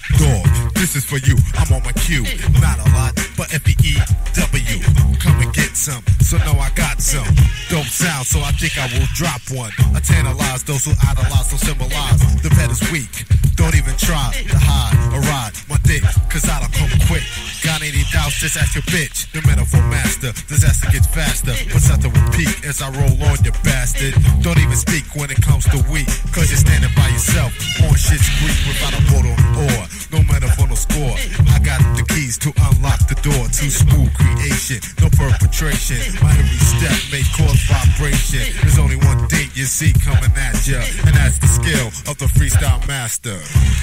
Dog, this is for you, I'm on my cue. Not a lot, but F-E-E-W. Come and get some, so know I got some. Don't sound, so I think I will drop one. I tantalize those who idolize, so symbolize the pet is weak. Don't even try to hide or ride my dick, cause I don't come quick. Got any doubts, just ask your bitch. The metaphor master, disaster gets faster. But something will peak as I roll on, you bastard. Don't even speak when it comes to weak, cause you're standing by yourself on shit's creek without a boat or no metaphor, no score. I got the keys to unlock the door to smooth creation, no perpetration. My every step may cause vibration. There's only one thing you see coming at ya, and that's the skill of the freestyle master.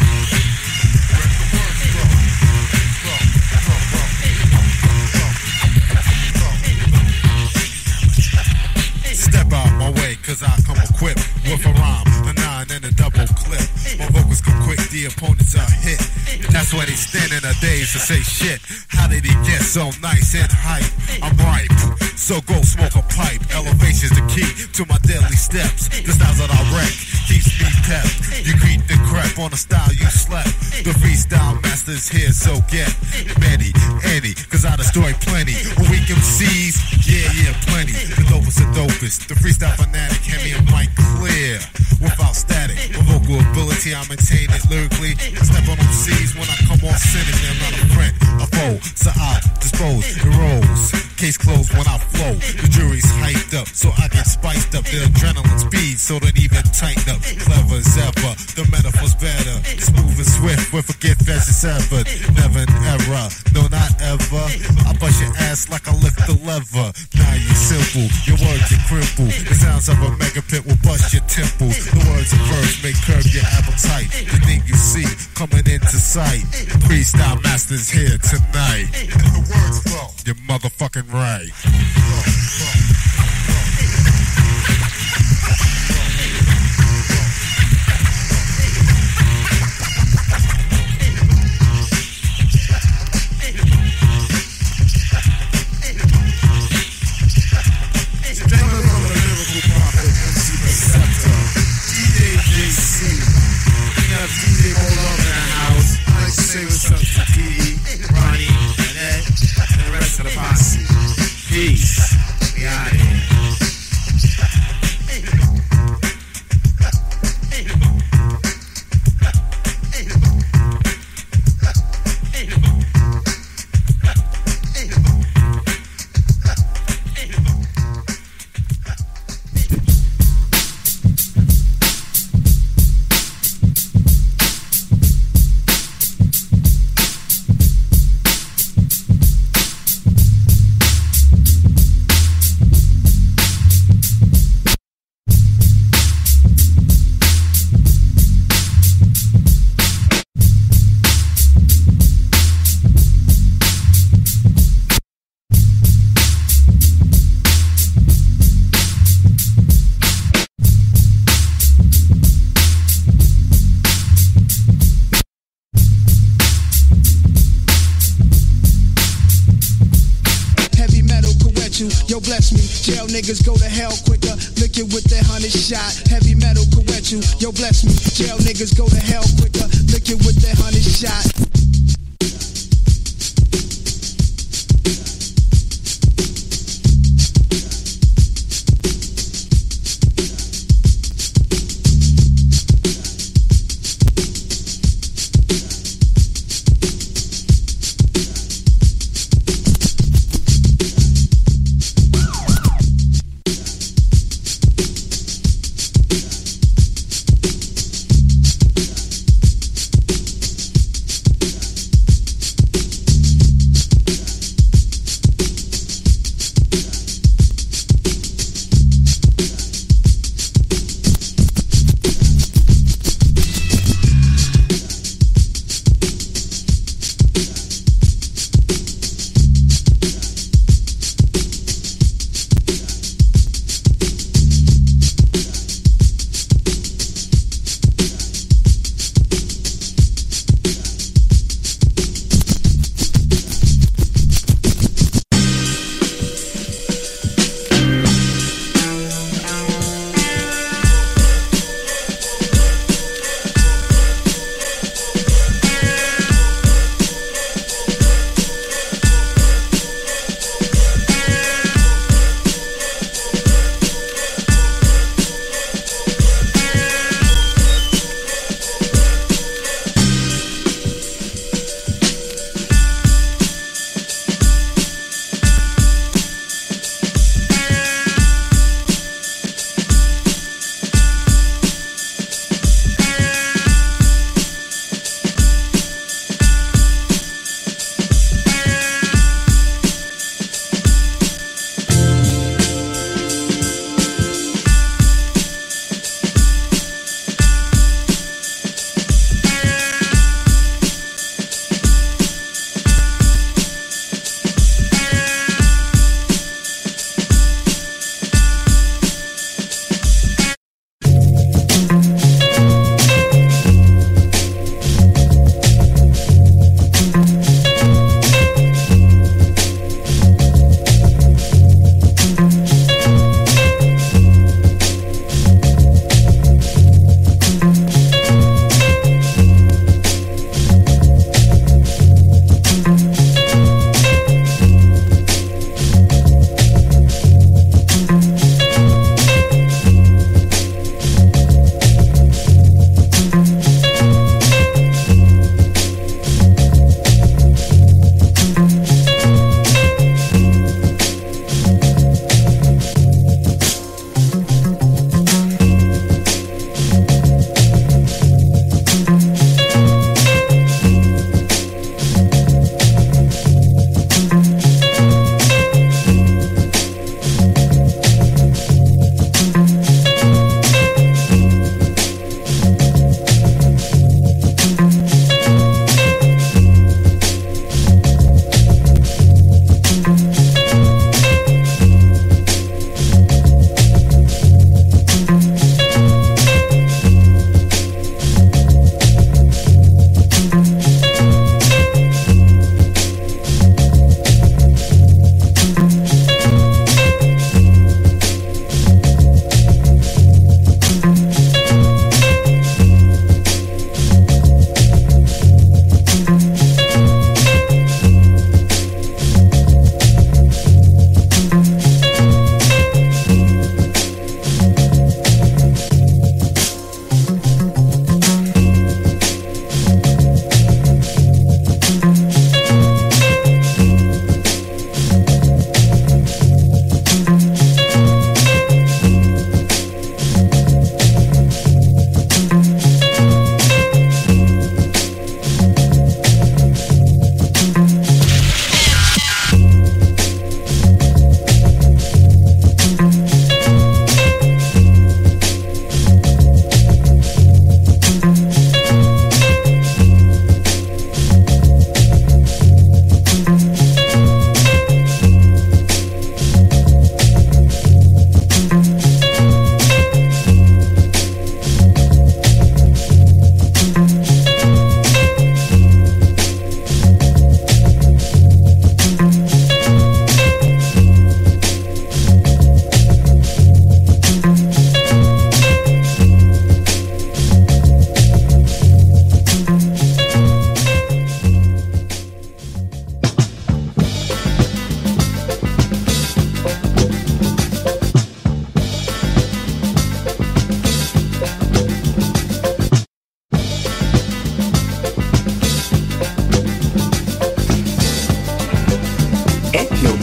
Step out my way, cause I come equipped with a rhyme, a 9 and a double clip. My vocals come quick, the opponents are hit. That's why they stand in a daze to say shit. How did he get so nice and hype? I'm ripe, so go smoke a pipe. Elevation's the key to my daily steps. The styles that I wreck keeps me pepped. You greet the crap on the style you slept. The freestyle master's here, so get ready, Eddie, cause I destroy plenty. Weak MCs, yeah, plenty. The dopest of dopest, the freestyle fanatic, hand me a mic clear, without static. With vocal ability, I maintain it lyrically. Step on MCs when I come off cynic. I'm not a friend, a foe, so I dispose the roles. Case closed when I flow. The jury's hyped up, so I get spiced up. The adrenaline speed, so don't even tighten up. Clever as ever, the metaphor's better. Smooth and swift, with a gift as it's ever. Never an error, no not ever. I bust your ass like I lift the lever. Now you're simple, your words are crippled. The sounds of a mega pit will bust your temples. The words of verse may curb your appetite. The thing you see coming into sight. Freestyle masters here tonight. And the words flow, you're motherfucking right. Say what's up to P.E., Ronnie, Annette, and the rest of the posse. Peace. We out of here. Yo, bless me. Jail niggas go to hell quicker. Lick it with that 100 shot. Heavy metal correct you. Yo, bless me. Jail niggas go to hell quicker. Lick it with that 100 shot.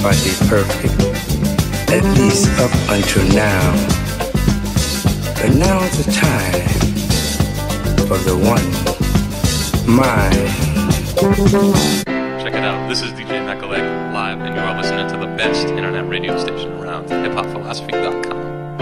everybody perfect, at least up until now. But now's the time for the one, mine. Check it out. This is DJ Mekalek live, and you are listening to the best internet radio station around, hiphopphilosophy.com.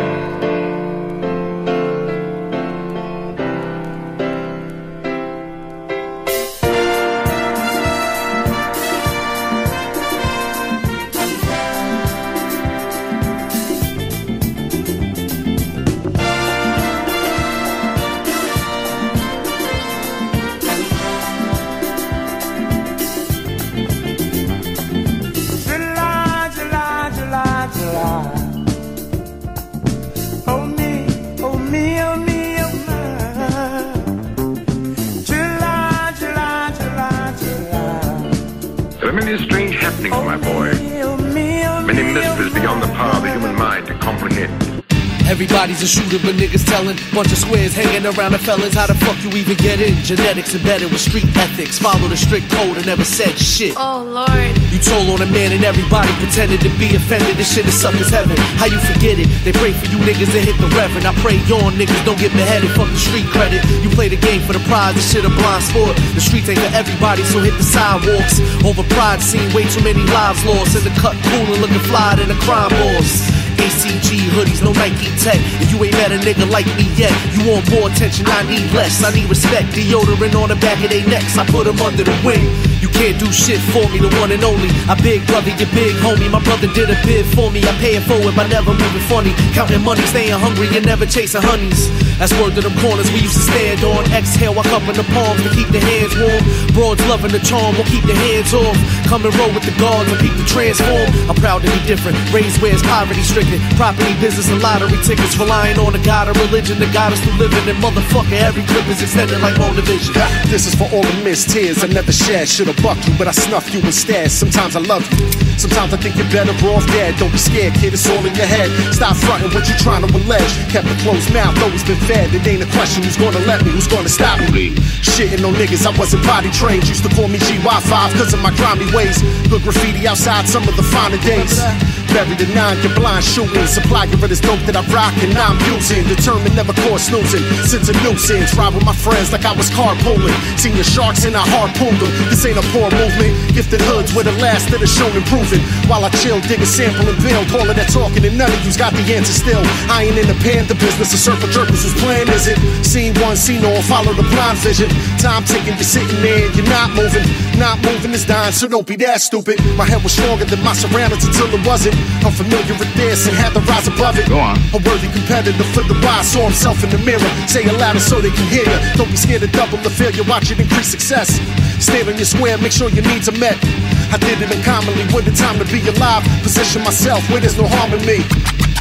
Everybody's a shooter, but niggas telling bunch of squares hanging around the fellas. How the fuck you even get in? Genetics embedded with street ethics. Follow the strict code and never said shit. Oh Lord. You told on a man and everybody pretended to be offended. This shit is sucker's heaven. How you forget it? They pray for you niggas to hit the reverend. I pray your niggas don't get beheaded. Fuck the street credit. You play the game for the prize. This shit a blind sport. The streets ain't for everybody, so hit the sidewalks. Over pride, seen way too many lives lost. In the cut, cool and looking fly than a crime boss. ACG hoodies, no Nike tech. If you ain't met a nigga like me yet, you want more attention, I need less. I need respect, deodorant on the back of their necks. I put them under the wing. You can't do shit for me, the one and only. I big brother, you big homie. My brother did a bid for me. I pay it forward by never moving funny. Counting money, staying hungry, and never chasing honeys. That's word to them corners we used to stand on. Exhale, I cup in the palms to keep the hands warm. Broads loving the charm, we'll keep the hands off. Come and roll with the guards and keep the transform. I'm proud to be different. Raised where it's poverty stricken. Property, business, and lottery tickets. Relying on the God of religion, the God is still living. And motherfucker, every clip is extended like motivation. This is for all the missed tears I never shed. Should've bucked you, but I snuffed you instead. Sometimes I love you. Sometimes I think you're better off dead. Don't be scared, kid, it's all in your head. Stop fronting what you're trying to allege. Kept a closed mouth, always been fed. It ain't a question who's gonna let me, who's gonna stop me. Shitting on niggas, I wasn't potty trained. Used to call me GY5 cause of my grimy ways. Good graffiti outside some of the finer days. Buried in 9, you're blind shooting. Supply of this dope that I rock and I'm using. Determined, never caught snoozing. Since a nuisance, ride with my friends like I was carpooling. Seen the sharks and I harpooned them. This ain't a poor movement. Gifted hoods with the last that is shown improving. While I chill, dig a sample and build. All of that talking and none of you's got the answer still. I ain't in the panther business. A circle jerkers whose plan is it? Scene one, scene all, follow the blind vision. Time ticking, you're sitting there, you're not moving. Not moving is dying, so don't be that stupid. My head was stronger than my surroundings until it wasn't. I'm familiar with this and had to rise above it. Go on. A worthy competitor for the wise, saw himself in the mirror. Say it louder so they can hear you. Don't be scared to double the failure, watch it increase success. Stay on your square, make sure your needs are met. I did it uncommonly with the time to be alive. Position myself where there's no harm in me.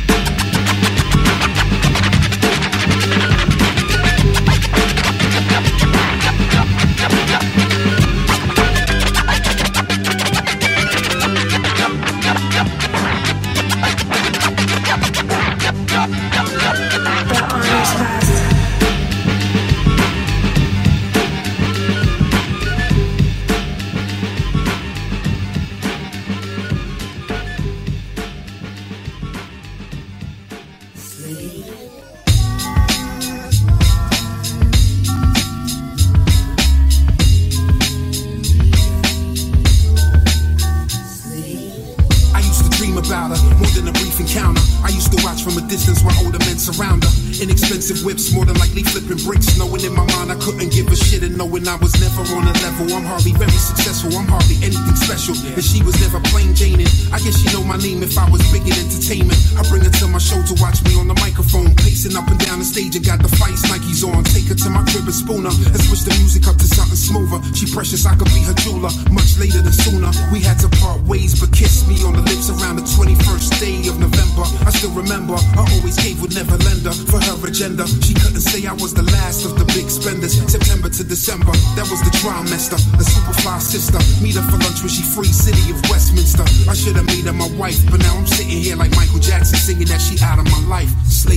Whips more than likely flipping bricks. Knowing in my mind I couldn't give a shit, and knowing I was never on a level. I'm hardly very successful, I'm hardly anything special. And she was never plain Janein'. I guess she know my name if I was big in entertainment. I bring her to my show to watch me on the microphone, pacing up and down the stage and got the Vice Nikes on. Take her to my crib and spoon her and switch the music up to something smoother. She precious, I could be her jeweler. Much later than sooner, we had to part ways, but kissed me on the lips around the 21st day of November. I still remember, I always gave, would never lend her for her agenda. She couldn't say I was the last of the big spenders. September to December, that was the trimester. A super fly sister, meet her for lunch when she free, city of Westminster. I should have made her my wife, but now I'm sitting here like Michael Jackson singing that she out of my life. Sleep.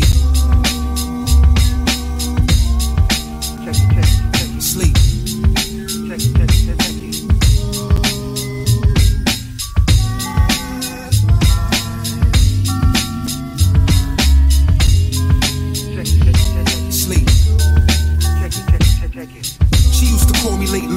Sleep.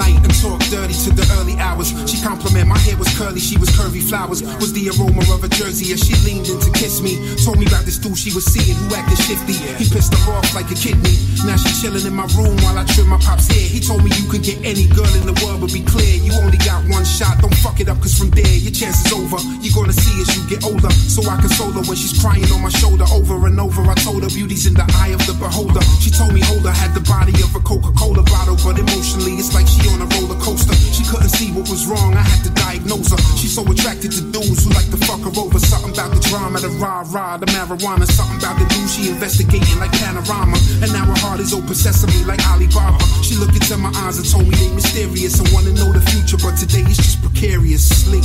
night and talk dirty to the early hours. She complimented my hair was curly, she was curvy flowers. Was the aroma of a jersey as she leaned in to kiss me. Told me about this dude she was seeing who acted shifty. He pissed her off like a kidney. Now she chilling in my room while I trim my pop's hair. He told me you could get any girl in the world, but be clear, you only got one shot. Don't fuck it up, cause from there your chance is over. You're gonna see as you get older. So I console her when she's crying on my shoulder. Over and over I told her beauty's in the eye of the beholder. She told me hold her, had the body of a Coca-Cola bottle, but emotionally it's like she on a roller coaster. She couldn't see what was wrong, I had to diagnose her. She's so attracted to dudes who like to fuck her over. Something about the drama, the rah-rah, the marijuana. Something about the dude she investigating like Panorama. And now her heart is open sesame like Alibaba. She looked into my eyes and told me they mysterious and wanna know the future, but today it's just precarious. Sleep.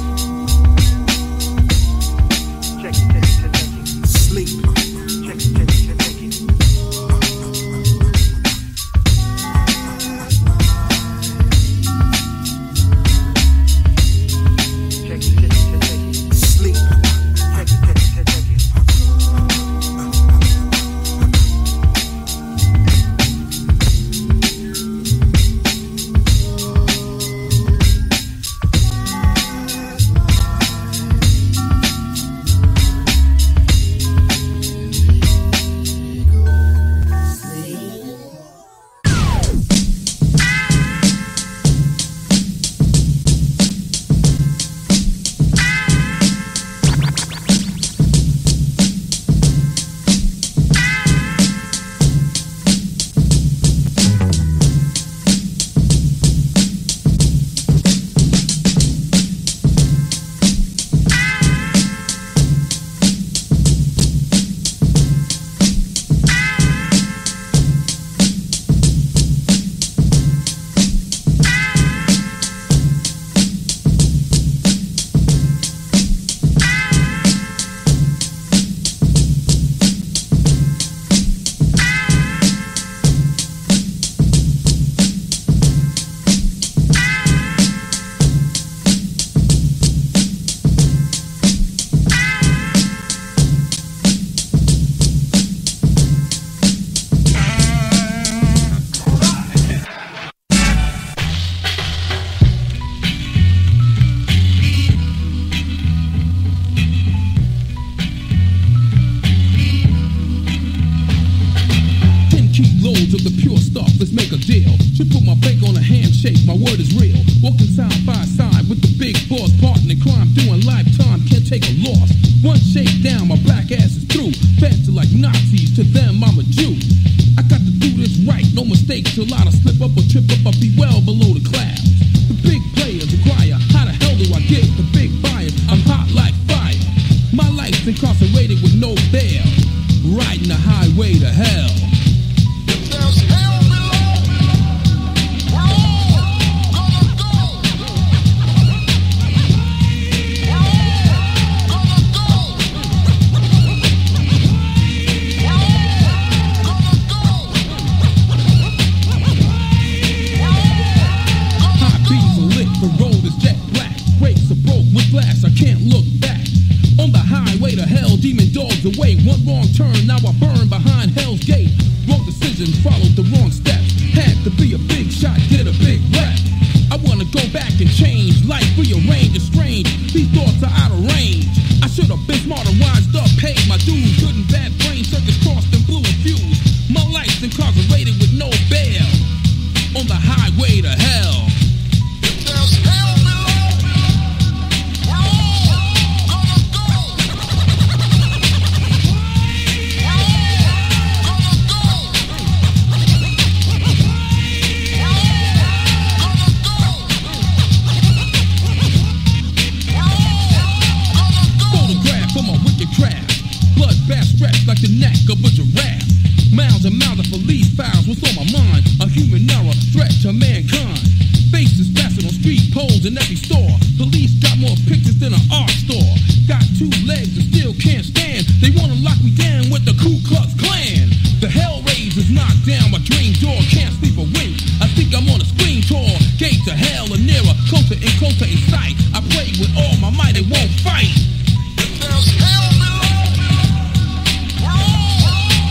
Sleep.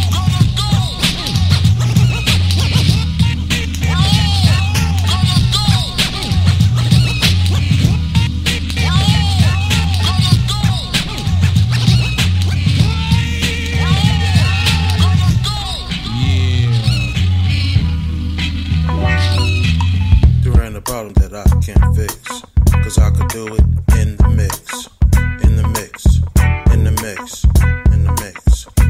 Go! problem that I can't fix. Cause I could do it in the mix. In the mix. In the mix. In the mix.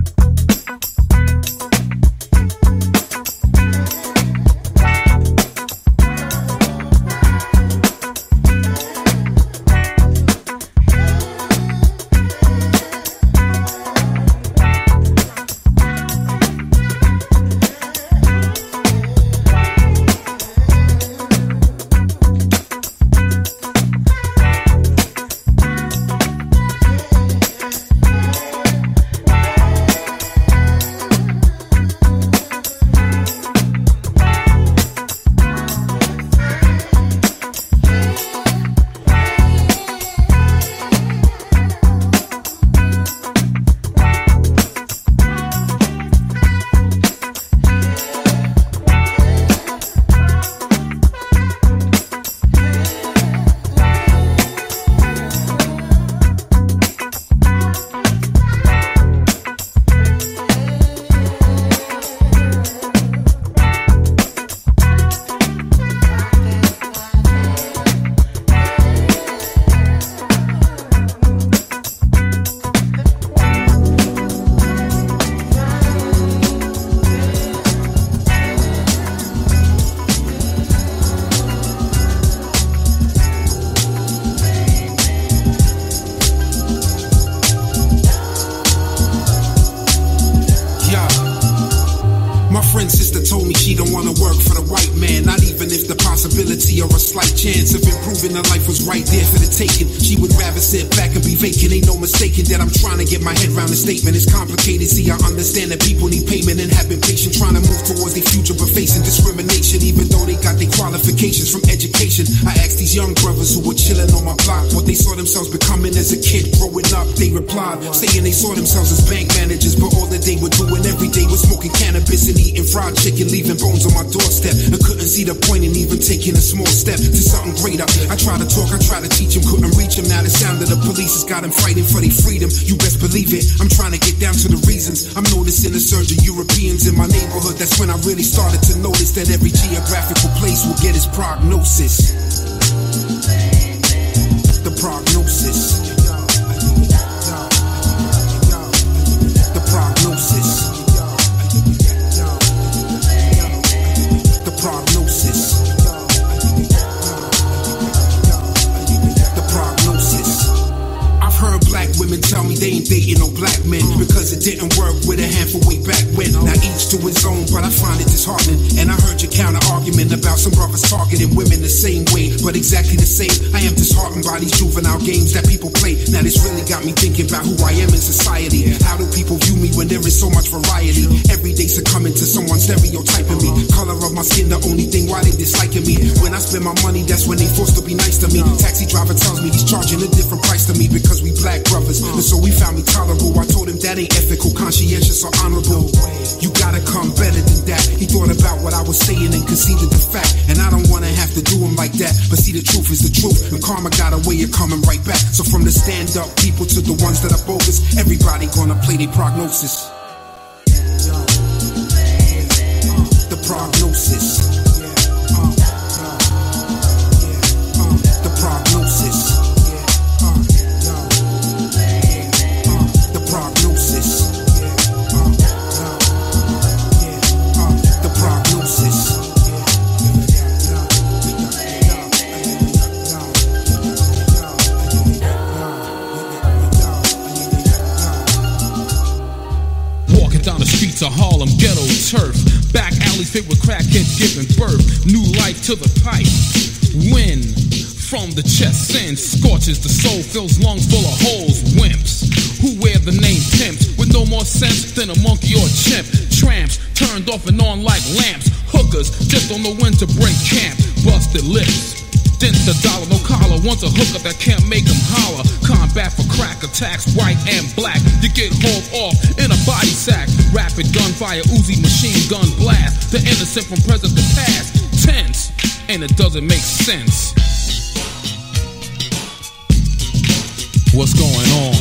Chance of improving her life was right there for the taking. She would rather sit back and be vacant. Ain't no mistaking that I'm trying to get my head around the statement. It's complicated, see I understand that people need payment and have been patient, trying to move towards their future but facing discrimination. Even though they got their qualifications from education, I asked these young brothers who were chilling on my block what they saw themselves becoming as a kid growing up. They replied, saying they saw themselves as bank managers, but all that they were doing every day was smoking cannabis and eating fried chicken, leaving bones on my doorstep. I couldn't see the point in even taking a small step to something greater. I try to talk, I try to teach him, couldn't reach him. Now the sound of the police has got him fighting for their freedom. You best believe it, I'm trying to get down to the reasons. I'm noticing a surge of Europeans in my neighborhood. That's when I really started to notice that every geographical place will get its prognosis. The prognosis. The prognosis. The prognosis. Heard black women tell me they ain't dating no black men because it didn't work with a handful way back when. Now each to his own, but I find it disheartening. And I heard your counter argument about some brothers targeting women the same way, but exactly the same. I am disheartened by these juvenile games that people play. Now this really got me thinking about who I am in society. How do people view me when there is so much variety? Every day succumbing to someone stereotyping me. Color of my skin, the only thing why they disliking me. When I spend my money, that's when they forced to be nice to me. Taxi driver tells me he's charging a different price to me because we black brothers, and so we found me tolerable. I told him that ain't ethical, conscientious, or honorable. You gotta come better than that. He thought about what I was saying and conceded the fact. And I don't wanna have to do him like that, but see the truth is the truth, and karma got a way of coming right back. So from the stand-up people to the ones that are bogus, everybody gonna play their prognosis. The prognosis. The prognosis. To Harlem ghetto turf, back alleys filled with crackheads giving birth, new life to the pipe. Wind from the chest sends, scorches the soul, fills lungs full of holes. Wimps who wear the name pimps with no more sense than a monkey or a chimp. Tramps turned off and on like lamps. Hookers just don't know when to break camp. Busted lips. Dents the dollar, no collar, wants a hookup that can't make him holler. Combat for crack attacks, white and black. You get hauled off in a body sack. Rapid gunfire, Uzi machine gun blast. The innocent from present to past. Tense, and it doesn't make sense. What's going on?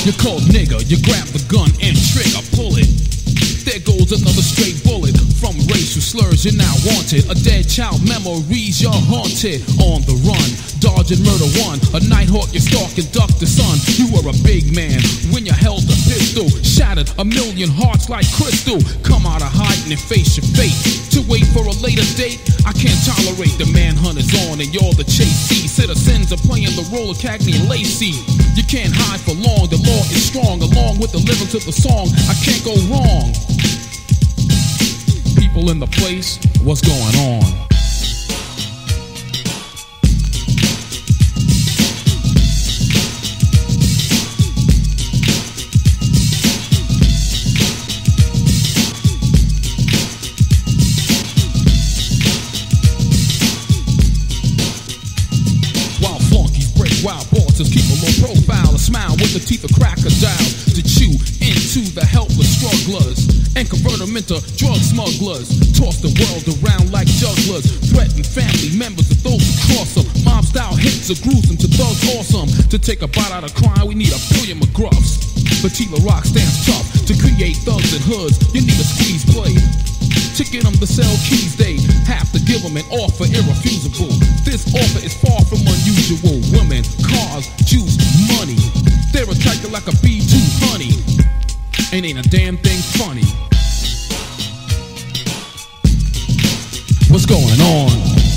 You're called nigger, you grab the gun and trigger, pull it. There goes another stray bullet. From racial slurs, you're now wanted. A dead child memories, you're haunted. On the run, dodging murder one. A nighthawk, you stalk and duck the sun. You were a big man when you held a pistol. Shattered a million hearts like crystal. Come out of hiding and face your fate. To wait for a later date, I can't tolerate. The manhunt is on and you're the chasee. Citizens are playing the role of Cagney and Lacey. You can't hide for long, the law is strong. Along with the lyrics to the song, I can't go wrong. People in the place, what's going on? While flunkies break wild bosses, keep a low profile, a smile with the teeth of crocodiles to chew into the helpless strugglers and convert them into drug smugglers. Toss the world around like jugglers. Threaten family members of those who cross them. Mob style hits or gruesome to thugs awesome. To take a bite out of crime, we need a billion McGruffs. But Tila Rock stands tough to create thugs and hoods. You need a squeeze blade to get them to sell keys. They have to give them an offer irrefusable. This offer is far from unusual. Women, cars, juice, money. They're attracted like a bee to honey. And ain't a damn thing funny. What's going on?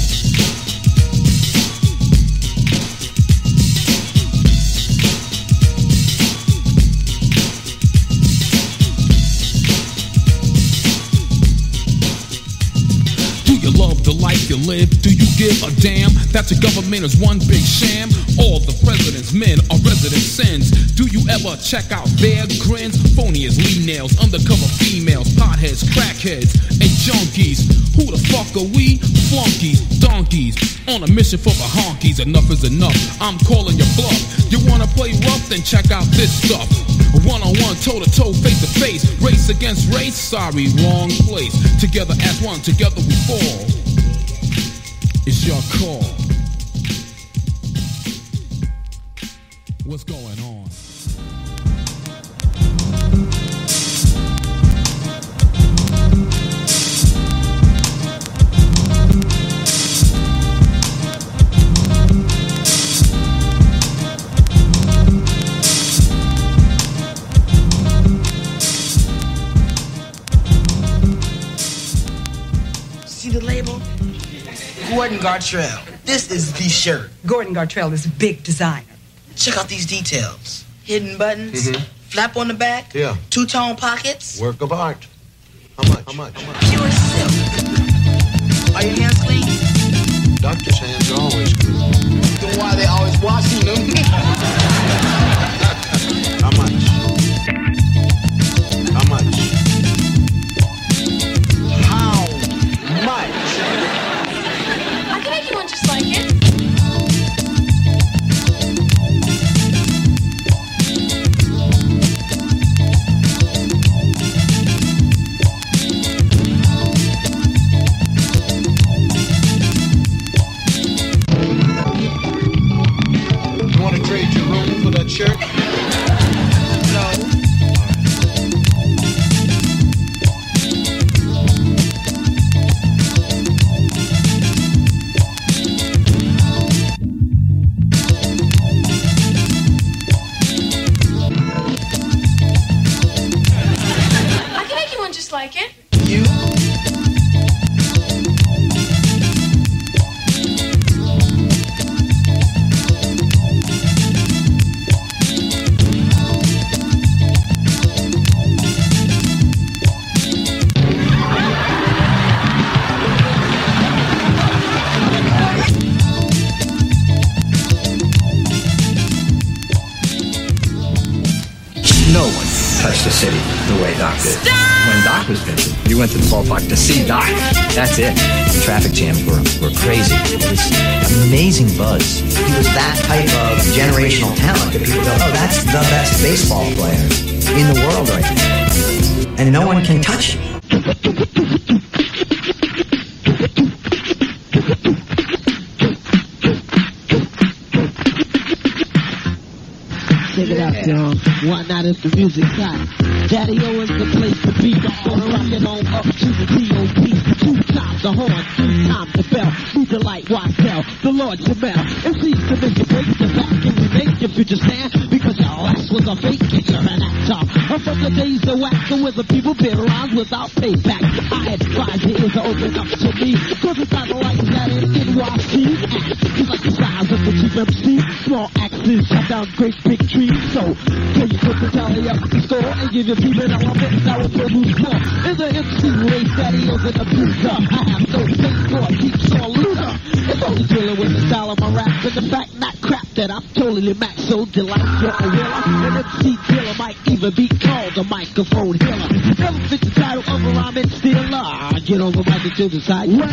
Do you love the life you live? Do you give a damn that your government is one big sham? All the president's men are resident sins. Do you ever check out their grins? Phony as Lee nails, undercover females, potheads, crackheads, and junkies. Who the fuck are we? Flunkies, donkeys, on a mission for the honkies. Enough is enough, I'm calling your bluff. You wanna play rough? Then check out this stuff. One-on-one, toe-to-toe, face-to-face. Race against race, sorry, wrong place. Together as one, together we fall. It's your call. What's going on? See the label? Gordon Gartrell. This is the shirt. Gordon Gartrell is a big designer. Check out these details. Hidden buttons, flap on the back, two-tone pockets. Work of art. How much? Pure silk. Are your hands clean? Doctor's hands are always clean. Then why are they always washing them? How much? How much? I can make you one just like it. You want to trade your room for that shirt? No. Just like it. You? No one touched the city the way Doc did. When Doc was visiting, you went to the ballpark to see Doc. That's it. The traffic jams were crazy. It was amazing buzz. He was that type of generational talent that people go, oh, that's the best baseball player in the world right now. And no one can touch him. Check it out, y'all. Why not if the music's hot? Daddy-O is the place to be. Gonna rock it on up to the T.O.P. 2 times the horn, 3 times the bell. Be the light, watch tell the Lord Jamel. MCs to make you break the back and remake your future stand. Because your ass was a fake and you're an actor. I'm from the days of whacker where the people bid rhymes without payback. I advise you is to open up to me. Cause it's not like that in NYC. It's like the size of the Chief MC. Small axes chop down great big trees. So, can you put the tally up the score and give your people an element that will produce more? In the MC race, Daddy-O's an abuser. I have no faith for a deep sore loser. It's only dealing with the style of my raps and the fact, not crap, that I'm totally max. So delight you're a wheeler. An MC dealer might even be called a microphone healer. Never fit the title of a rhyming stealer. Get on the mic until the side. Well,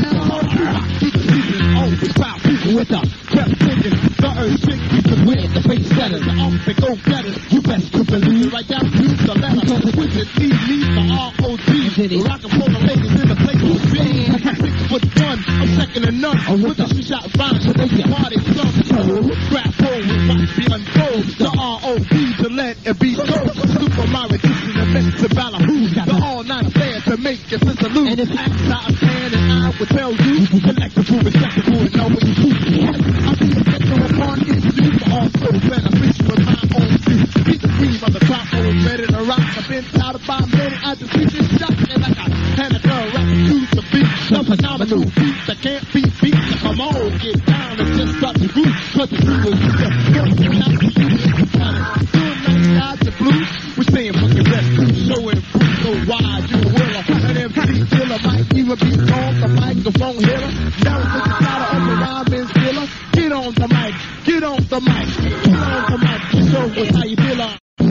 always proud people with a prep thinking. The earth sick people with the face setters. The off and go better. You best to believe it right down to the letter. Because the wizard needs the R.O.G. Rockin' for the ladies in the place to be. 6'1", I'm second to none. With the shot rhymes to make the party come. Grab hold and watch me unfold. The R.O.B. to let it be told. Super Mario teaching the best to Balahoo. The all-night affair to make your sister lose. And if acts out of hand and I would tell you, electrical, respectable, and know what you do. I see a picture upon its view, but also beneficial with my own view. He's the cream of the crop, always ready to rock. I've been out of 5 minutes, I just reach this shot, and like I had a girl rapping to the beat. The phenomenal beat that can't be beat. So come on, get down and just start the groove. Cause the groove is just going out to you. Doing nice guys and blues, we're saying fuck the rest. Show and prove so wide, you will. An MC killer might even be called the microphone hitter. Now it's the title of the rhyming skiller. Get on the mic, get on the mic, get on the mic. Show us how you feel.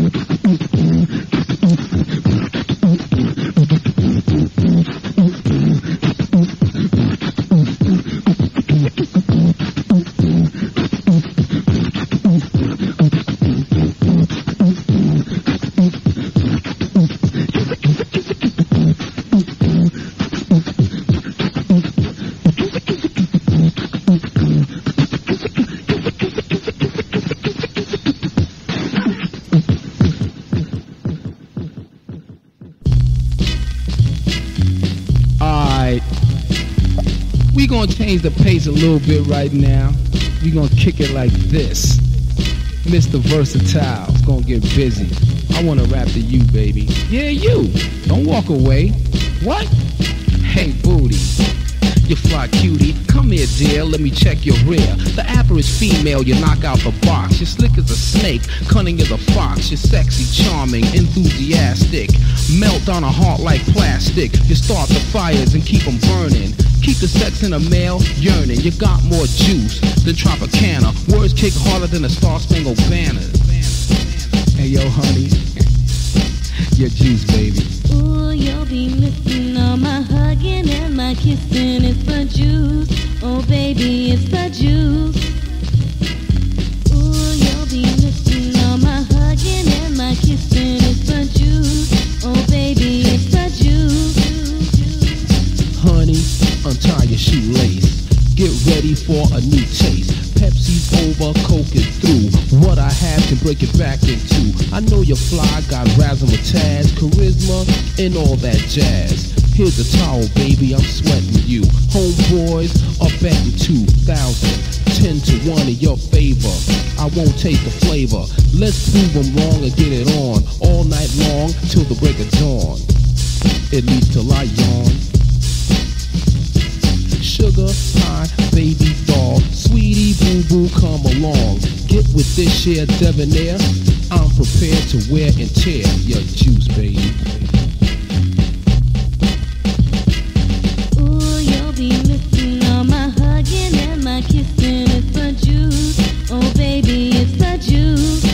We're gonna change the pace a little bit right now. We're gonna kick it like this. Mr. Versatile's gonna get busy. I wanna rap to you, baby. Yeah, you. Don't walk away. What? Hey, booty. You fly cutie, come here dear, let me check your rear. The average female, you knock out the box. You're slick as a snake, cunning as a fox. You're sexy, charming, enthusiastic. Melt on a heart like plastic. You start the fires and keep them burning. Keep the sex in a male yearning. You got more juice than Tropicana. Words kick harder than a Star-Spangled Banner. Hey yo honey, your juice baby. Ooh, you'll be missing all my hugging and my kissing. It's the juice, oh baby, it's the juice. Ooh, you'll be missing all my hugging and my kissing. It's the juice, oh baby, it's the juice. Honey, untie your shoelace. Get ready for a new taste. Pepsi's over, Coke is through. What I have can break it back in two. I know you're fly, got razzmatazz, charisma, and all that jazz. Here's a towel, baby, I'm sweating you. Homeboys are betting 2,000, 10 to 1 in your favor. I won't take the flavor. Let's prove them wrong and get it on. All night long till the break of dawn. At least till I yawn. Sugar pie, baby doll, sweetie boo boo, come along. Get with this here debonair. I'm prepared to wear and tear your juice, baby. Ooh, you'll be missing all my hugging and my kissing. It's the juice, oh baby, it's the juice.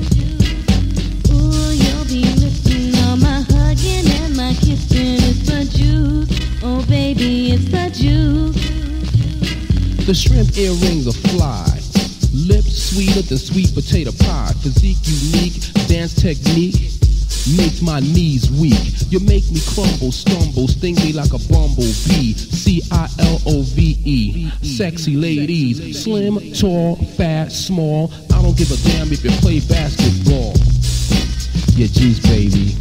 Ooh, you'll be missing all my hugging and my kissing. It's the juice, oh baby, it's the juice. The shrimp earrings are fly. Lips sweeter than sweet potato pie. Physique unique, dance technique makes my knees weak. You make me crumble, stumble, sting me like a bumblebee. CILOVE. Sexy ladies, slim, tall, fat, small. I'm don't give a damn if you play basketball. Yeah, juice, baby.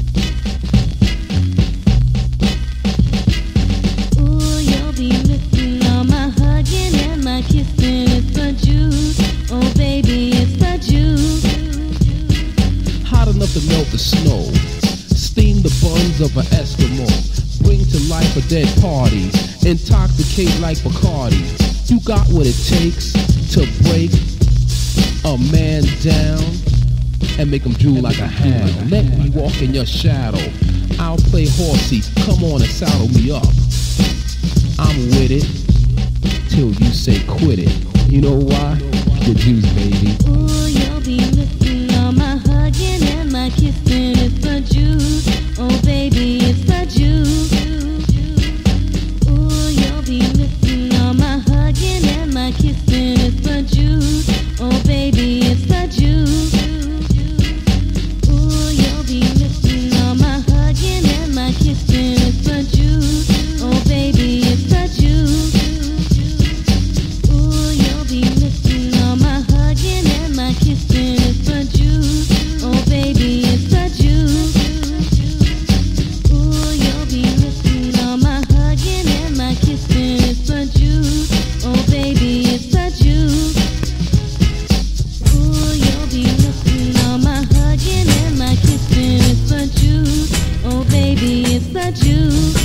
Ooh, you'll be missing all my hugging and my kissing. It's the juice. Oh, baby, it's the juice. Hot enough to melt the snow. Steam the buns of an Eskimo. Bring to life a dead party. Intoxicate like Bacardi. You got what it takes to break a man down and make him drool like a hound. Let me walk in your shadow. I'll play horsey. Come on and saddle me up. I'm with it till you say quit it. You know why? The juice, baby. Ooh, you'll be missing all my hugging and my kissing. It's the juice. Oh, baby, it's the juice. Ooh, you'll be missing all my hugging and my kissing. It's the juice. Oh, baby, it's the juice. Ooh, you'll be missing all my hugging and my kissing. It's the juice. Oh, baby, it's the juice. Ooh, you'll be missing all my hugging and my kissing. It's the juice. Oh, baby, it's the juice. Ooh, you'll be missing all my hugging and my kissing. It's the juice. Oh, baby, it's the juice. Ooh, you'll be missing all my hugging and my kissing. It's the juice. Oh, baby, it's the juice.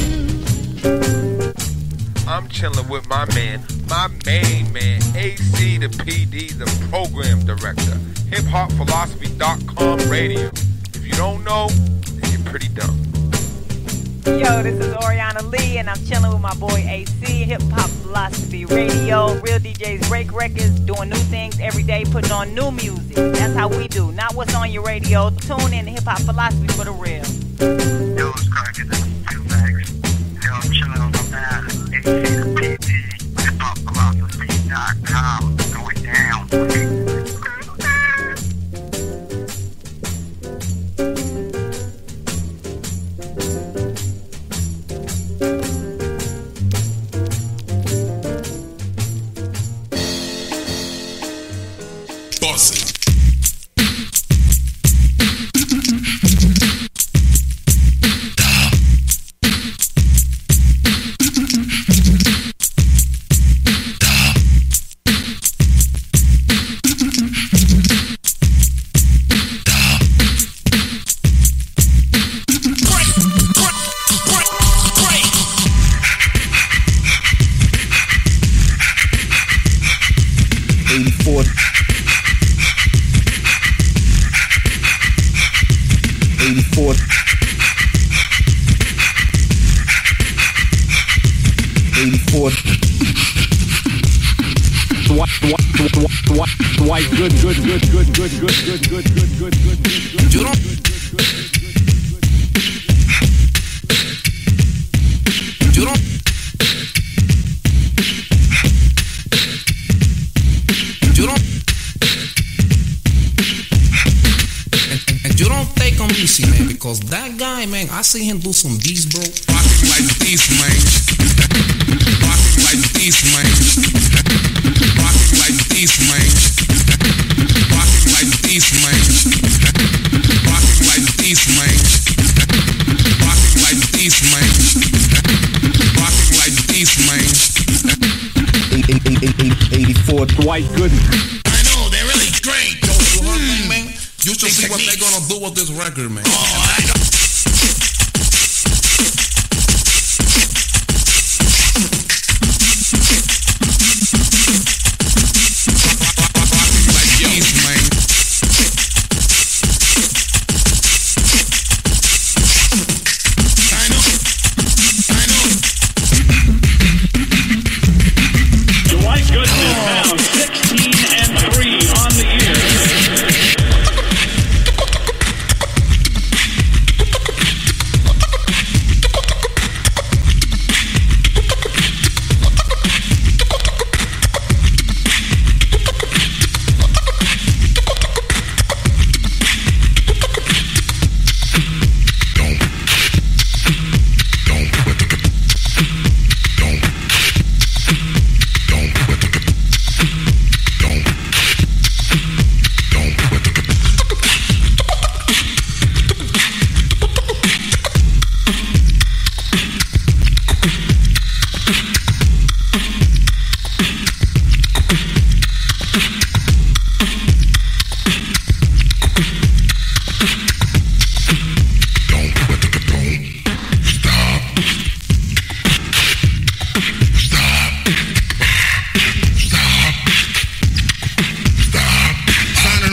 I'm chilling with my main man, AC the PD, the program director, hiphopphilosophy.com radio. If you don't know, then you're pretty dumb. Yo, this is Oriana Lee, and I'm chilling with my boy AC, Hip Hop Philosophy Radio. Real DJs break records, doing new things every day, putting on new music. That's how we do, not what's on your radio. Tune in to Hip Hop Philosophy for the real. Yo, it's cracking. Two legs. Yo, I'm chilling on my man, AC the PD, hiphopphilosophy.com. Going down. Bossy. 84. Dwight, good. You don't. And you don't take him easy, man, because that guy, man, I see him do some beats, bro. Rocking like this, man. Rocking like this, man. Rocking like this, man. Rocking like this, man. Rocking like this, man. Rocking like this, man. Rocking like this, man. 84 Dwight Gooden. I know, they're really great. You heard me, man? You should see what they're gonna do with this record, man. Oh, I know.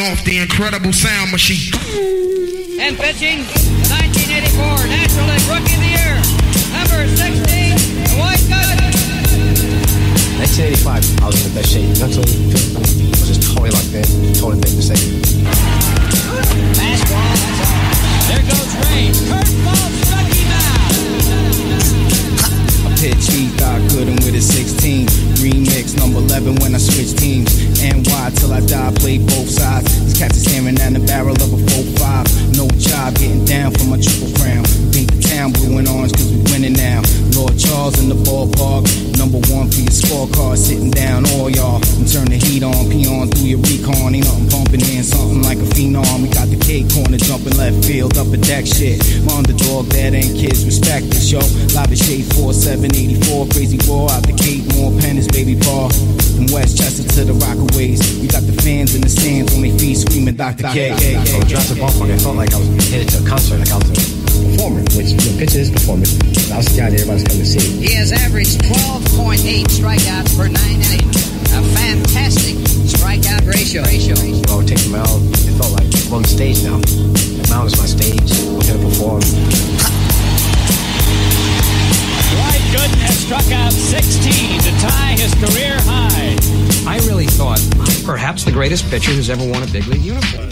off the incredible sound machine. And pitching, the 1984 National League Rookie of the Year, number 16, the White Gun. 1985, I was in the best shape. Mentally, physically, I was just totally locked in, totally made a mistake. Fastball, that's all. There goes Ray. Curveball struck him out. I pitched, he thought I couldn't with a 16. Remix number 11 when I switched teams. NY till I die, played both sides. These cats are staring down the barrel of a 4-5. No job, getting down for my triple crown. Paint the town blue and orange cause we winning now. Lord Charles in the ballpark. Number 1 for your scorecard, sitting down all y'all. And turn the heat on, peon through your recon. Ain't nothing bumping in, something like a phenom. We got the K corner jumping left field, up a deck shit. My underdog, that ain't kids, respect this, yo. Live at Shade 4784, crazy raw out the gate, more pennants, baby paw. From Westchester to the Rockaways, we got the fans in the stands on their feet screaming Dr. K. So Jurassic Ballpark, I felt like I was headed to a concert, like I was a performer, which the pitcher is performance. I was the guy that everybody's coming to see. He has averaged 12.8 strikeouts per 9 innings. A fantastic strikeout ratio. When I would take the mound, it felt like I'm on the stage now. The mound is my stage. I'm going to perform. Dwight Gooden has struck out 16 to tie his career high. I really thought perhaps the greatest pitcher who's ever worn a big league uniform.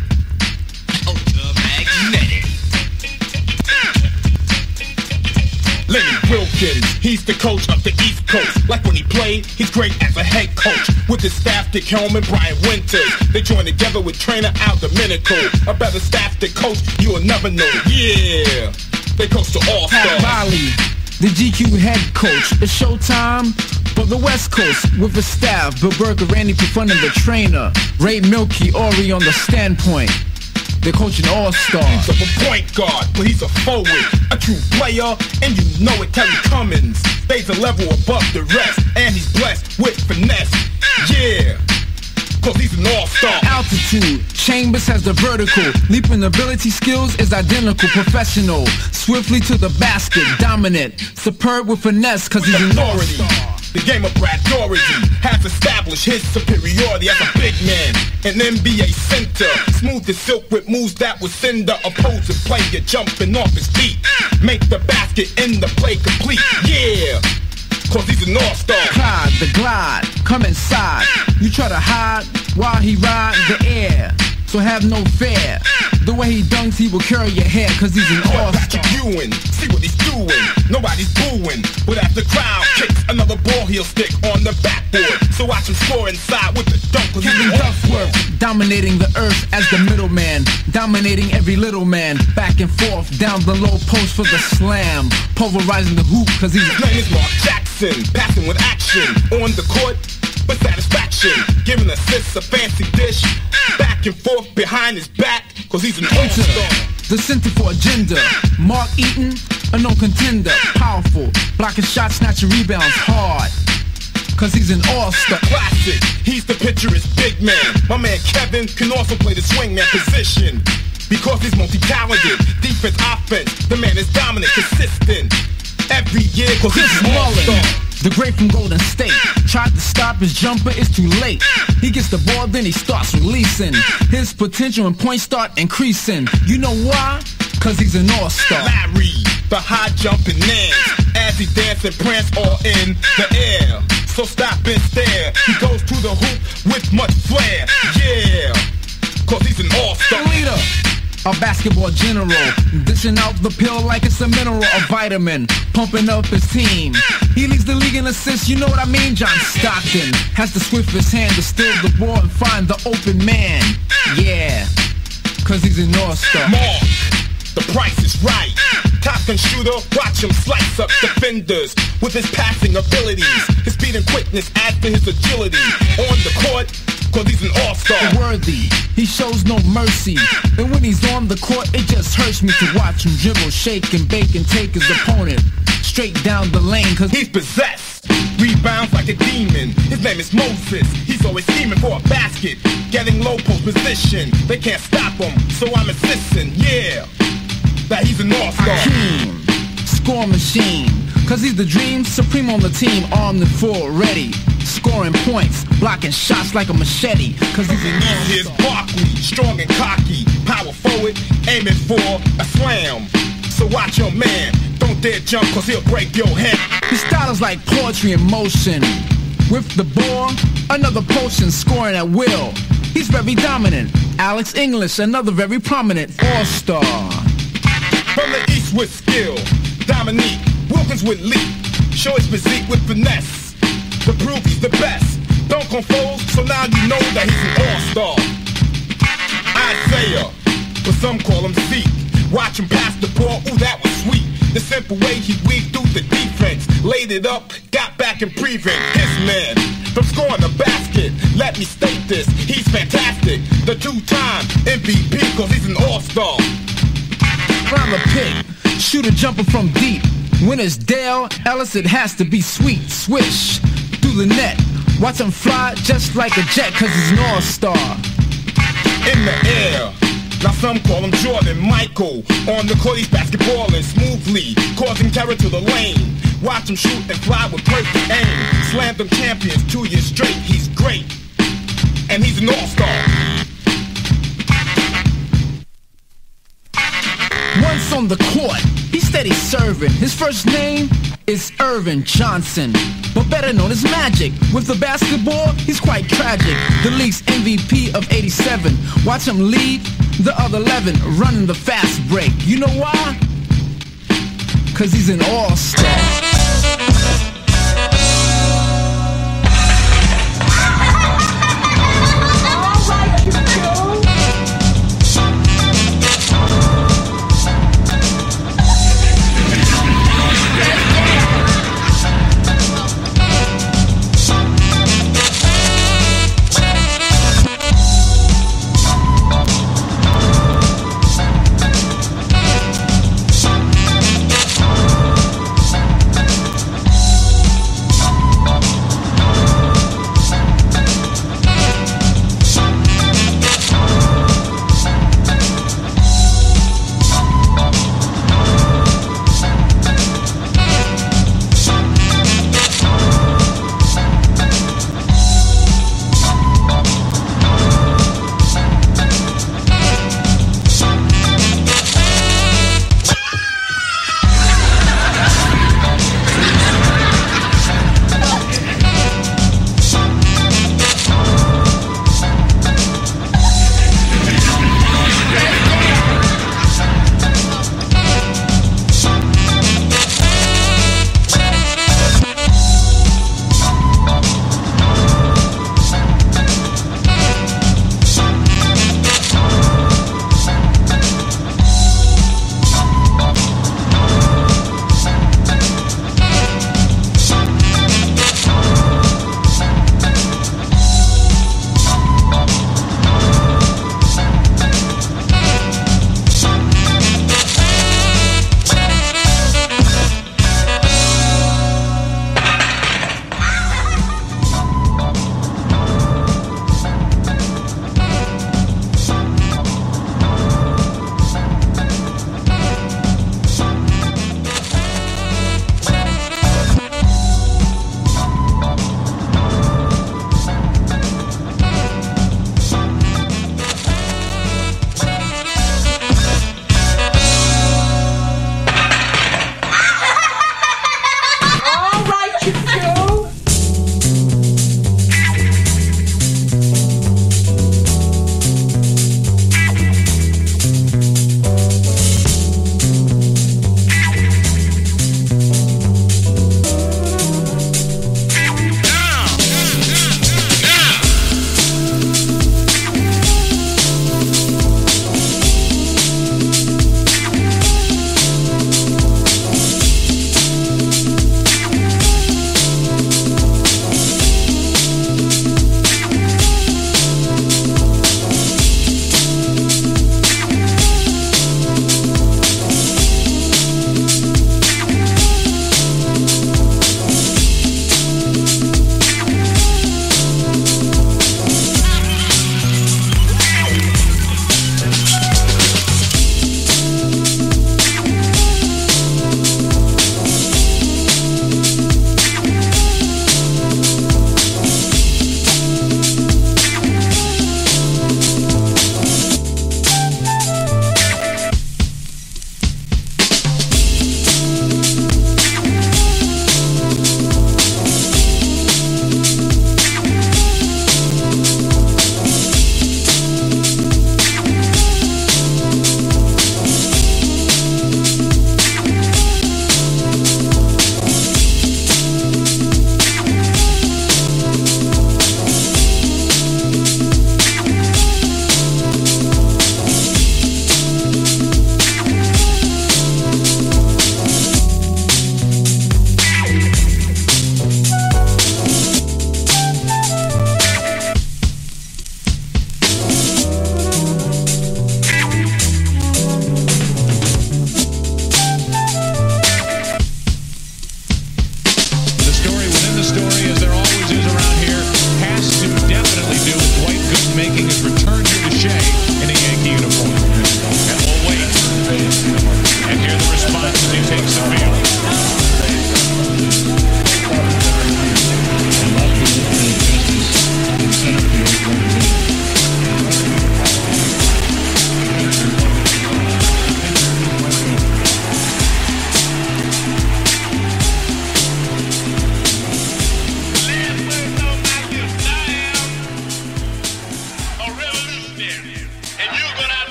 Lenny Wilkins, he's the coach of the East Coast. Like when he played, he's great as a head coach. With his staff, Dick Hellman, Brian Winters. They join together with trainer Al Domenico. A better staff than coach, you'll never know. Yeah, they coach to All-Stars. Pat Riley, the GQ head coach. It's showtime for the West Coast with the staff. Bill Burke, Randy Pufundin, the trainer. Ray Milky, Ori on the standpoint. They're coaching all-stars. He's a point guard, but he's a forward, a true player, and you know it. Terry Cummins stays a level above the rest, and he's blessed with finesse. Yeah, cause he's an all-star. Altitude, Chambers has the vertical. Leaping ability skills is identical. Professional, swiftly to the basket, dominant, superb with finesse, cause he's an all-star. The game of Brad Doherty has established his superiority as a big man, an NBA center. Smooth as silk with moves that would send the opposing player jumping off his feet. Make the basket in the play complete. Yeah, cause he's an all-star. Clyde, the glide, come inside. You try to hide while he ride the air. So have no fear. The way he dunks, he will curl your hair, cause he's an all-star. Ewing, see what he's doing. Nobody's booing, but as the crowd kicks another ball, he'll stick on the backboard. So watch him score inside with the dunk. Kevin Duckworth, dominating the earth as the middleman, dominating every little man. Back and forth, down the low post for the slam, pulverizing the hoop, cause he's his name is Mark Jackson, passing with action on the court. But satisfaction, giving assists a fancy dish. Back and forth behind his back, cause he's an all-star. The center for agenda, Mark Eaton, a no contender. Powerful, blocking shots, snatching rebounds hard, cause he's an all-star. Classic, he's the picturesque big man. My man Kevin can also play the swingman position, because he's multi-talented. Defense, offense, the man is dominant, consistent. Every year, cause he's an all-star. The great from Golden State tried to stop his jumper, it's too late. He gets the ball, then he starts releasing. His potential and points start increasing. You know why? Cause he's an all-star. Larry, the high jumping man, as he dance and prance all in the air. So stop and stare, he goes to the hoop with much flair. Yeah, cause he's an all-star. Leader, a basketball general, dishing out the pill like it's a mineral, a vitamin, pumping up his team. He leads the league in assists, you know what I mean? John Stockton has the swiftest hand to steal the ball and find the open man. Yeah, cause he's an all-star. Mark, the price is right. Top gun shooter, watch him slice up defenders with his passing abilities. His speed and quickness add to his agility. On the court, cause he's an all-star. Worthy, he shows no mercy. And when he's on the court, it just hurts me to watch him dribble, shake and bake and take his opponent straight down the lane, cause he's possessed. Rebounds like a demon. His name is Moses. He's always scheming for a basket, getting low post position. They can't stop him, so I'm insisting, yeah, that he's an all-star. Score machine, cause he's the dream, supreme on the team, armed and full, ready scoring points, blocking shots like a machete. Cause he's an Here's Barkley, strong and cocky, power forward, aiming for a slam. So watch your man, don't dare jump cause he'll break your head. His style is like poetry in motion. With the ball, another potion, scoring at will. He's very dominant. Alex English, another very prominent all-star. From the east with skill, Dominique Wilkins with leap, show his physique with finesse. To prove he's the best, don't confuse, so now you know that he's an all-star. Isaiah, but some call him Zeke. Watch him pass the ball, ooh that was sweet. The simple way he weaved through the defense, laid it up, got back and prevent his man from scoring a basket. Let me state this, he's fantastic, the two-time MVP cause he's an all-star. Round the pick, shooter jumper from deep. When it's Dale Ellis, it has to be sweet. Swish through the net, watch him fly just like a jet cause he's an all-star. In the air, now some call him Jordan Michael. On the court he's basketballing smoothly, causing terror to the lane. Watch him shoot and fly with perfect aim. Slammed them champions 2 years straight, he's great. And he's an all-star. Once on the court, he's steady serving. His first name is Irvin Johnson, but better known as Magic. With the basketball, he's quite tragic. The league's MVP of 87. Watch him lead the other 11, running the fast break. You know why? Cause he's an all-star.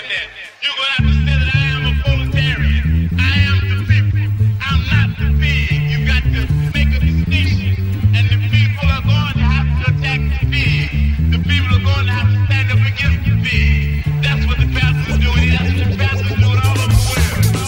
that. You're going to have to say that I am a proletarian. I am the people. I'm not the pig. You got to make a distinction. And the people are going to have to attack the pig. The people are going to have to stand up against the pig. That's what the pastors doing. That's what the pastors doing all over the world.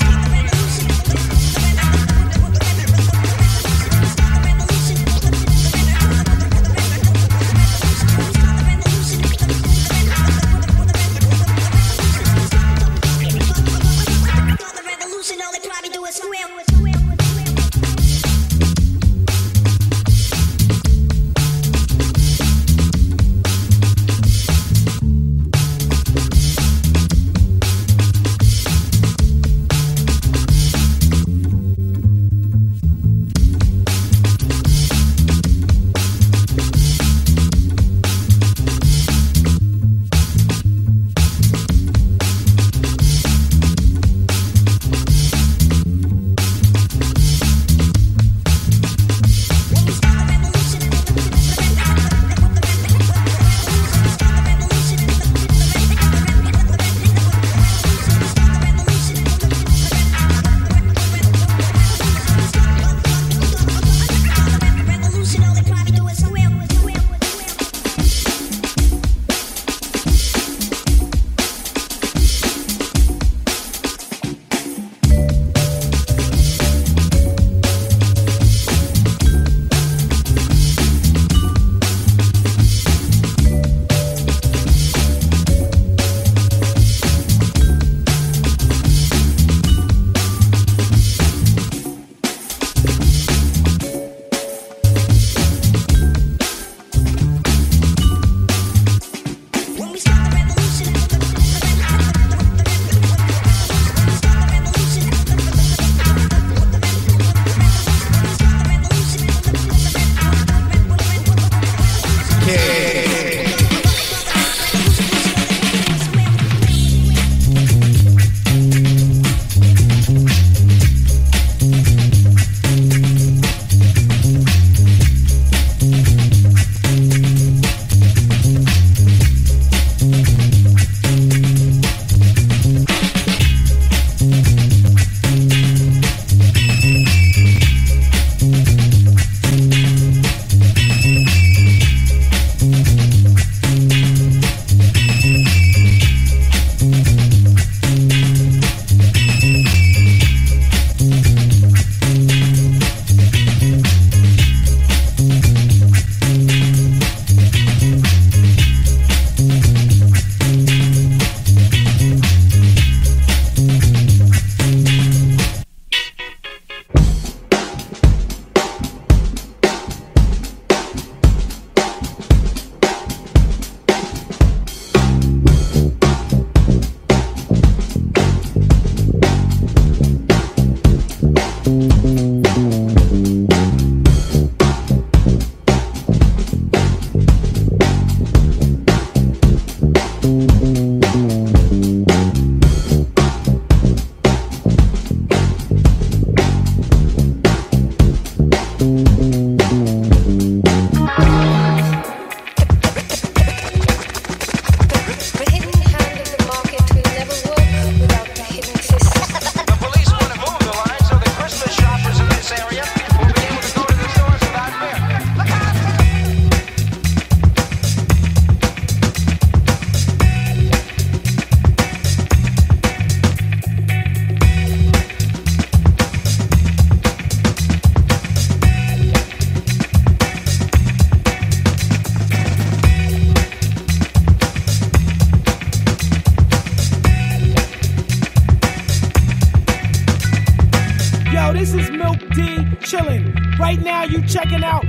Right now you checking out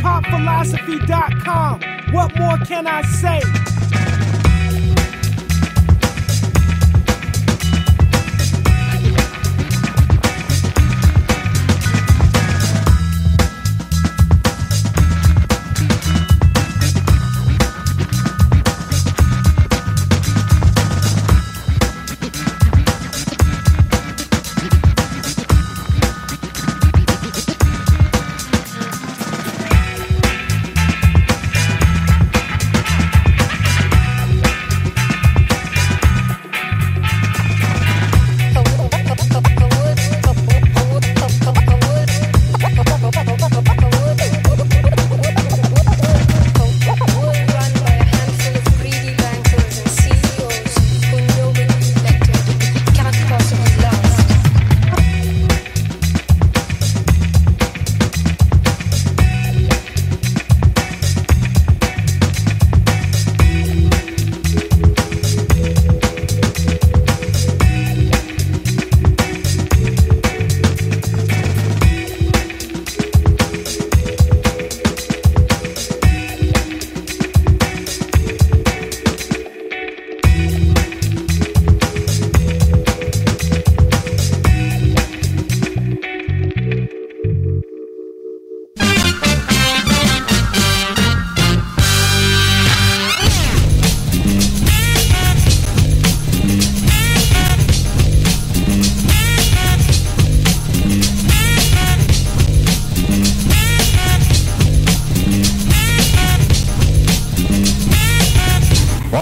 hiphopphilosophy.com. What more can I say?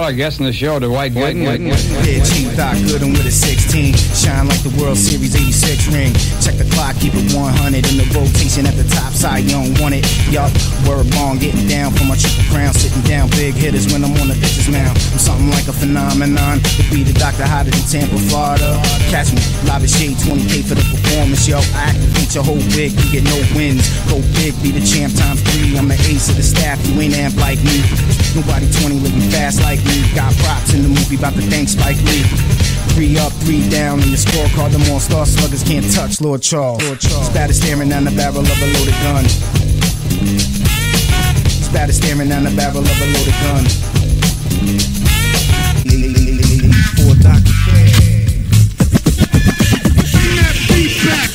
our guest in the show, the white guy. Yeah, Chief Doc Gooden with a 16. Shine like the World Series 86 ring. Check the clock, keep it 100 in the rotation at the top side. You don't want it. Yup, word bong, getting down for my triple crown. Sitting down, big hitters when I'm on the bitches mound. I'm something like a phenomenon. To be the doctor hotter than Tampa, Florida. Catch me, live at Shade, 20K for the performance, yo. I activate your whole wig, you get no wins. Go big, be the champ times 3. I'm the ace of the staff, you ain't amp like me. Nobody 20 living fast like me. Got props in the movie, about to thank Spike Lee. 3 up, 3 down, and your scorecard, them all-star sluggers can't touch Lord Charles. Spatter staring down the barrel of a loaded gun. Spatter staring down the barrel of a loaded gun. For Dr. Bring that beat back.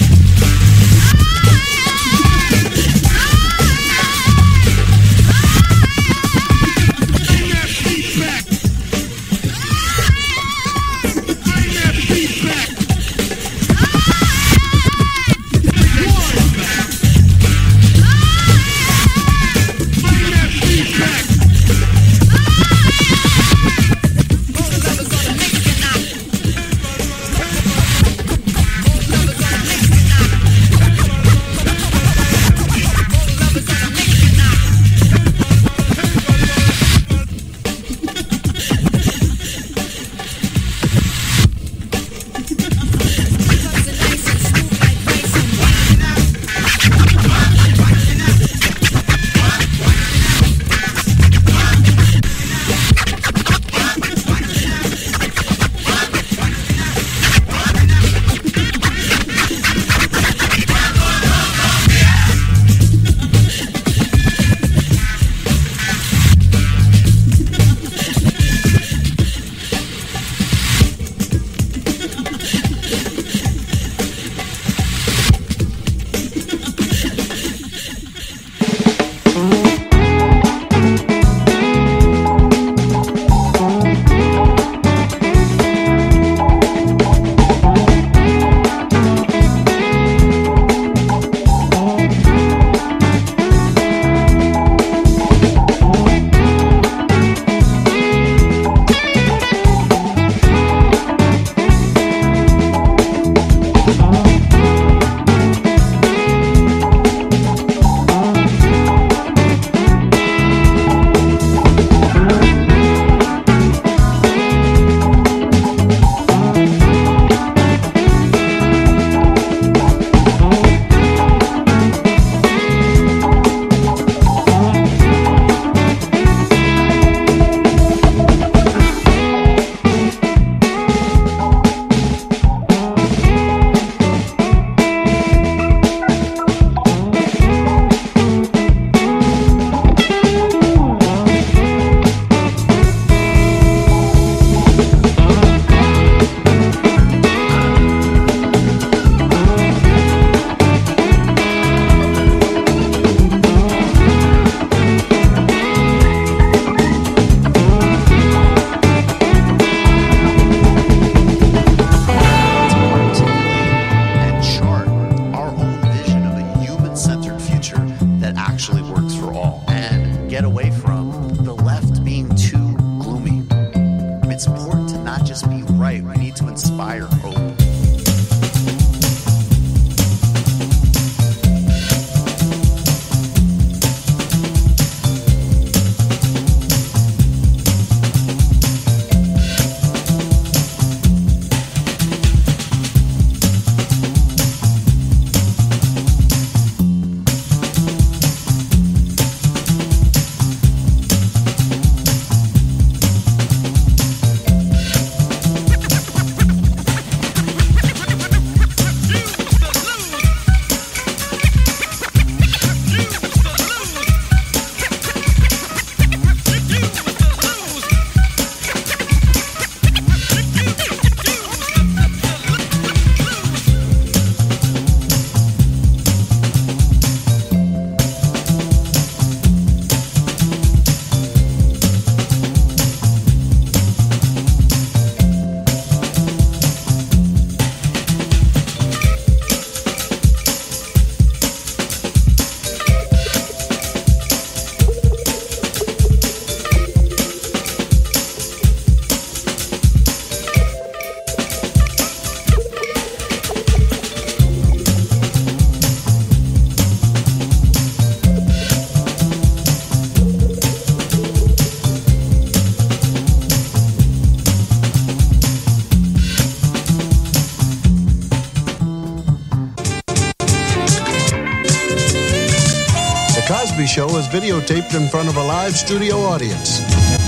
show is videotaped in front of a live studio audience.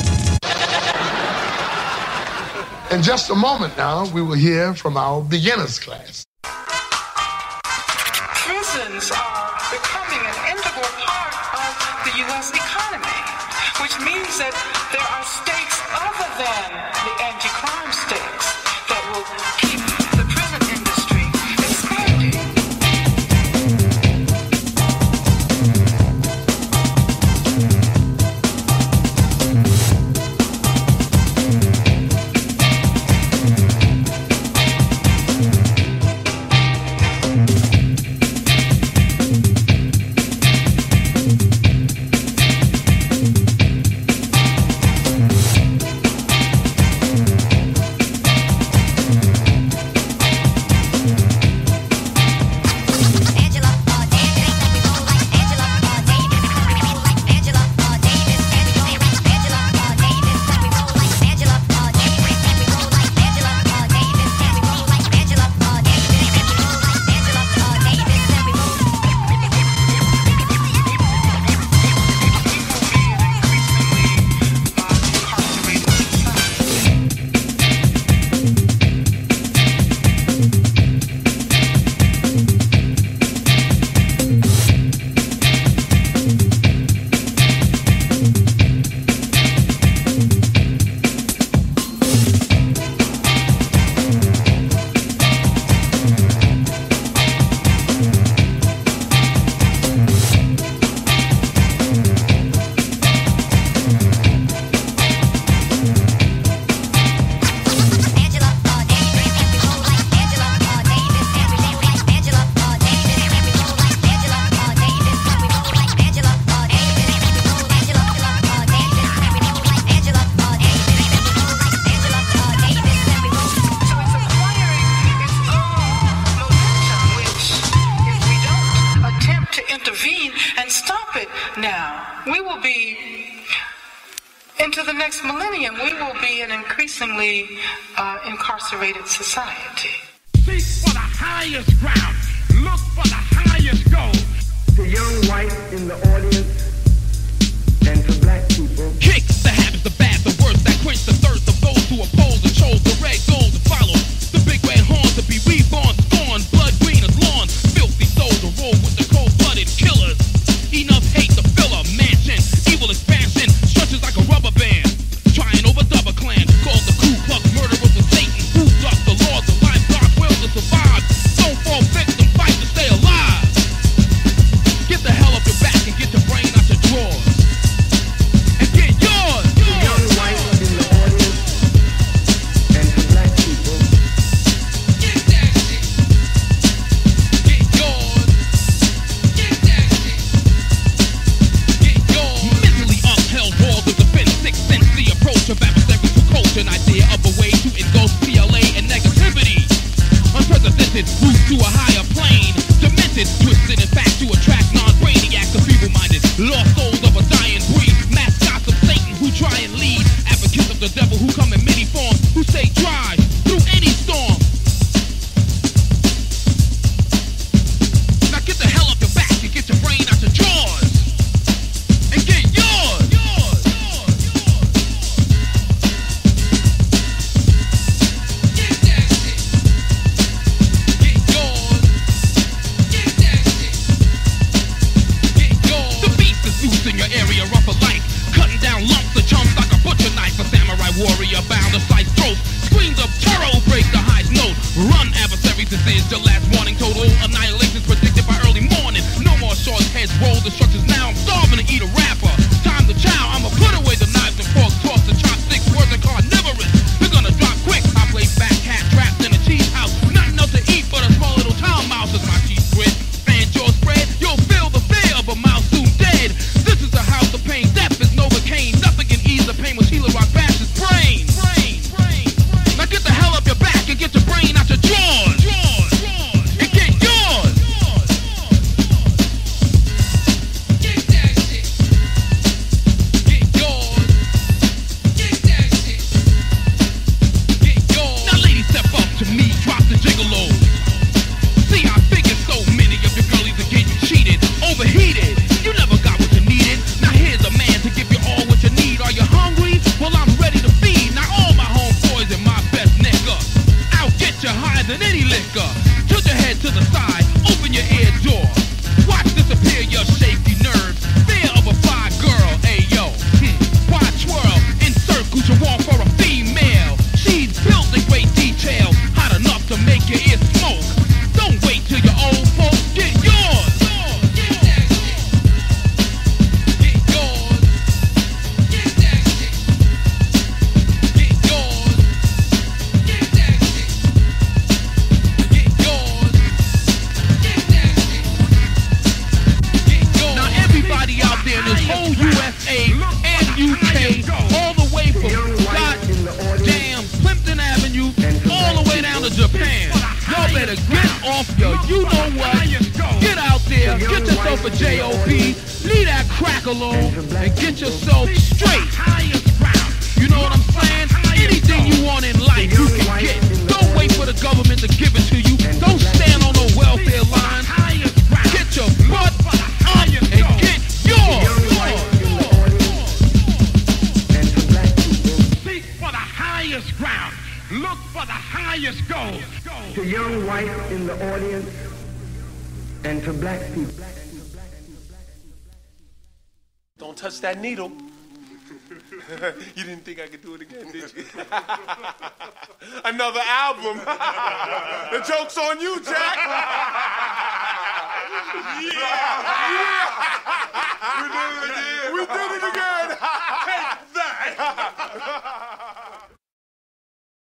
In just a moment now, we will hear from our beginners class. Prisons are becoming an integral part of the U.S. economy, which means that there are states other than the anti-crime states that will keep the prison industry expanding. Incarcerated society. Seek for the highest ground. Look for the highest goal. To young whites in the audience and to black people. Kick the habits, the bad, the worst that quench the thirst of those who oppose and chose the red gold to follow. The big red horn to be reborn, scorn, blood green as lawn. Filthy souls to roll with the cold-blooded killers. Enough hate to fill a mansion. Evil expansion stretches like a rubber band. Trying over double clan called the Ku Klux murderers of Satan. Who duck the laws of life, God will to survive. Don't fall victim, fight to stay alive. Get the hell up your back and get your brain out your drawers. And get yours. To young whites in the audience and to black people. Get that shit. Get yours. Get that shit. Get yours. Mentally upheld walls of defense, sixth sense, the approach of adversaries to coach an idea of a way to engulf PLA and negativity. Unprecedented, roots to a higher plane. Demented, twisted, in fact, to attract non-brainiacs of feeble-minded. Lost souls of a dying breed. Mascots of Satan who try and lead. Advocates of the devil who come in many forms. Who stay dry through any storm. Now get the hell up your back and get your brain out your drawers. And get yours. Get that shit. Get yours. Get that shit. Get yours. The beast is loose in your area, rough of life. Cutting down lumps of chumps like a butcher knife. A samurai warrior bound to slice throats. Screams of terror break the highest note. Run, adversaries, this is the last warning. Total annihilation's predicted by early morning. No more short heads, roll the structures now. I'm starving to eat a rapper. Time to chow, I'ma put away the knives and forks. Toss the chopsticks, words and carnivorous. They're gonna drop quick. I play back cat trapped in a cheese house. Nothing else to eat but a small little town mouse as my cheese grit. And jaw spread, you'll feel the fear of a mouse soon dead. This is a house of pain, death is Novocaine. Nothing can ease the pain when Sheila Rock bashes brain. Now get the hell up your back and get your brain out your drawers. than any liquor. Tilt your head to the side, open your ear door. Watch disappear your shaky nerves. Fear of a fly girl, ayo. Why twirl in circles you want for a female? She's built in great detail, hot enough to make your ears smoke. Don't wait till your old folks get yours. Whole USA and UK, all the way from goddamn Plimpton Avenue, all the way down to Japan. Y'all better get off your you-know-what. Get out there, get yourself a J.O.P., leave that crack alone, and get yourself straight. You know what I'm saying? Anything you want in life, you can get. Don't wait for the government to give it to you. Don't stand on no welfare line. Get your butt up and get yours. Ground. Look for the highest goal. To young whites in the audience and to black people. Don't touch that needle. You didn't think I could do it again, did you? Another album. The joke's on you, Jack. Yeah. We did it again.